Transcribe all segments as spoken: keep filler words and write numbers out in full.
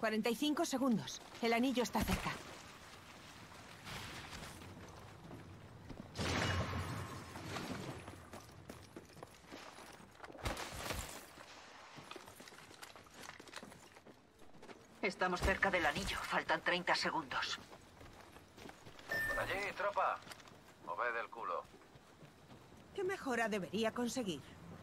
cuarenta y cinco segundos. El anillo está cerca. Estamos cerca del anillo. Faltan treinta segundos. Por allí, tropa. Moved el culo. ¿Qué mejora debería conseguir?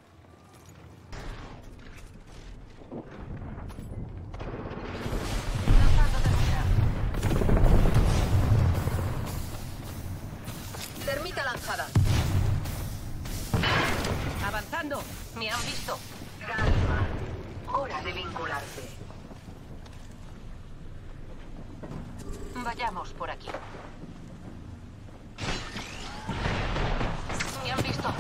Termita lanzada. ¡Avanzando! Me han visto. Calma. Hora de vincularte. Vayamos por aquí. Me han visto.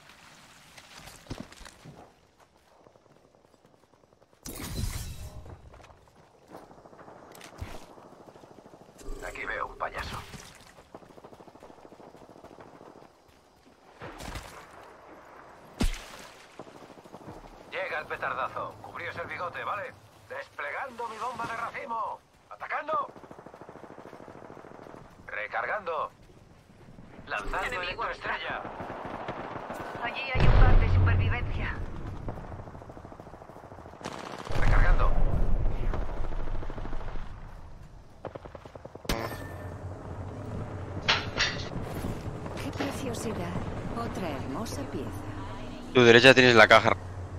Aquí veo un payaso. Llega el petardazo. Cubríos el bigote, ¿vale? Desplegando mi bomba de racimo. ¡Atacando! Recargando. Lanzando Enemigo. electroestrella. Allí hay un par de supervivencia. Recargando. Qué preciosidad. Otra hermosa pieza. Tu derecha tienes la caja.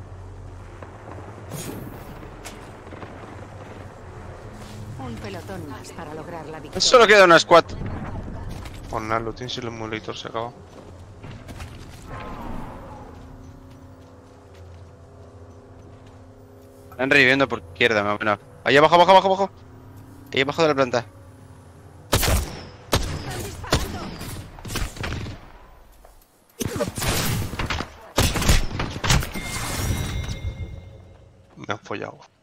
Un pelotón más para lograr la victoria. Solo queda una squad. Con nada, lo tienes el emulator, se acaba. Están reviviendo por izquierda, más o menos. Ahí abajo, abajo, abajo, abajo. Ahí abajo de la planta. Me han follado.